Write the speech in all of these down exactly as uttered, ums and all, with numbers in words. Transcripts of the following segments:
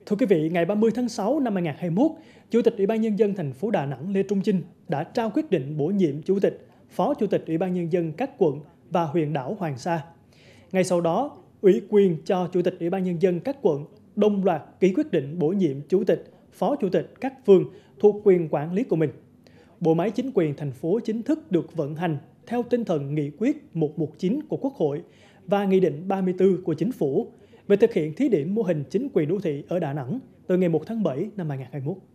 Thưa quý vị, ngày ba mươi tháng sáu năm hai nghìn không trăm hai mươi mốt, Chủ tịch Ủy ban Nhân dân thành phố Đà Nẵng Lê Trung Chinh đã trao quyết định bổ nhiệm Chủ tịch, Phó Chủ tịch Ủy ban Nhân dân các quận và huyện đảo Hoàng Sa. Ngay sau đó, ủy quyền cho Chủ tịch Ủy ban Nhân dân các quận đồng loạt ký quyết định bổ nhiệm Chủ tịch, Phó Chủ tịch các phường thuộc quyền quản lý của mình. Bộ máy chính quyền thành phố chính thức được vận hành theo tinh thần nghị quyết một trăm mười chín của Quốc hội và Nghị định ba mươi tư của Chính phủ về thực hiện thí điểm mô hình chính quyền đô thị ở Đà Nẵng từ ngày một tháng bảy năm hai nghìn không trăm hai mươi mốt.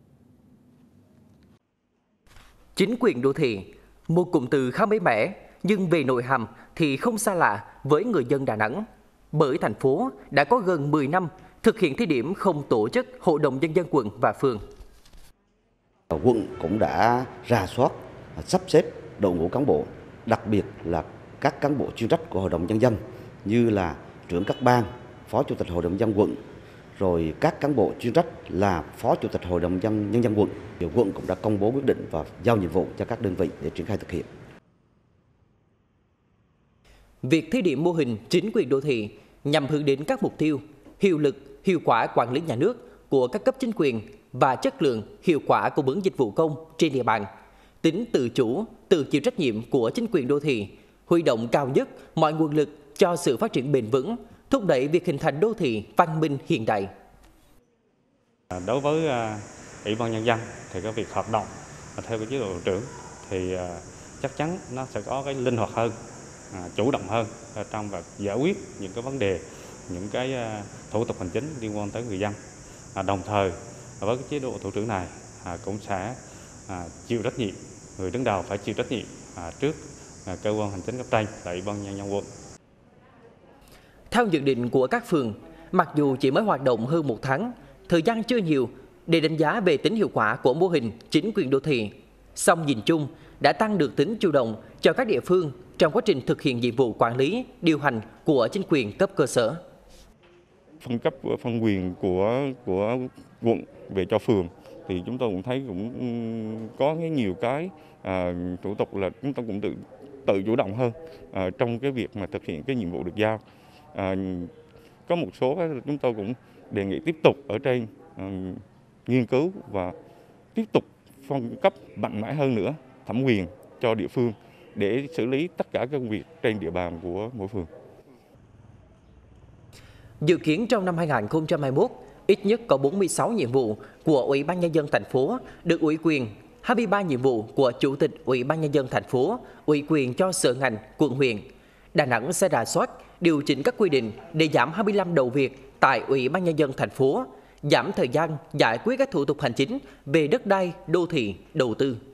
Chính quyền đô thị, một cụm từ khá mới mẻ, nhưng về nội hàm thì không xa lạ với người dân Đà Nẵng. Bởi thành phố đã có gần mười năm thực hiện thí điểm không tổ chức Hội đồng Nhân dân quận và phường. Quận cũng đã rà soát, sắp xếp đội ngũ cán bộ, đặc biệt là các cán bộ chuyên trách của Hội đồng Nhân dân như là trưởng các ban, Phó Chủ tịch Hội đồng Nhân dân quận, rồi các cán bộ chuyên trách là Phó Chủ tịch Hội đồng Nhân, Nhân dân quận. Thì quận cũng đã công bố quyết định và giao nhiệm vụ cho các đơn vị để triển khai thực hiện. Việc thí điểm mô hình chính quyền đô thị nhằm hướng đến các mục tiêu, hiệu lực, hiệu quả quản lý nhà nước của các cấp chính quyền và chất lượng, hiệu quả cung ứng dịch vụ công trên địa bàn, tính tự chủ, tự chịu trách nhiệm của chính quyền đô thị, huy động cao nhất mọi nguồn lực cho sự phát triển bền vững, thúc đẩy việc hình thành đô thị văn minh hiện đại. Đối với Ủy ban Nhân dân thì cái việc hoạt động theo cái chế độ thủ trưởng thì chắc chắn nó sẽ có cái linh hoạt hơn, chủ động hơn trong việc giải quyết những cái vấn đề, những cái thủ tục hành chính liên quan tới người dân. Đồng thời với cái chế độ thủ trưởng này cũng sẽ chịu trách nhiệm, người đứng đầu phải chịu trách nhiệm trước cơ quan hành chính cấp trên là Ủy ban Nhân dân quận. Theo nhận định của các phường, mặc dù chỉ mới hoạt động hơn một tháng, thời gian chưa nhiều để đánh giá về tính hiệu quả của mô hình chính quyền đô thị, song nhìn chung đã tăng được tính chủ động cho các địa phương trong quá trình thực hiện nhiệm vụ quản lý, điều hành của chính quyền cấp cơ sở. Phân cấp phân quyền của của quận về cho phường thì chúng tôi cũng thấy cũng có nhiều cái à, thủ tục là chúng tôi cũng tự tự chủ động hơn à, trong cái việc mà thực hiện cái nhiệm vụ được giao. À, có một số cái chúng tôi cũng đề nghị tiếp tục ở trên à, nghiên cứu và tiếp tục phân cấp mạnh mẽ hơn nữa thẩm quyền cho địa phương để xử lý tất cả các công việc trên địa bàn của mỗi phường. Dự kiến trong năm hai nghìn không trăm hai mươi mốt, ít nhất có bốn mươi sáu nhiệm vụ của Ủy ban Nhân dân thành phố được ủy quyền, hai mươi ba nhiệm vụ của Chủ tịch Ủy ban Nhân dân thành phố ủy quyền cho sở ngành, quận huyện. Đà Nẵng sẽ rà soát, điều chỉnh các quy định để giảm hai mươi lăm đầu việc tại Ủy ban Nhân dân thành phố, giảm thời gian giải quyết các thủ tục hành chính về đất đai, đô thị, đầu tư.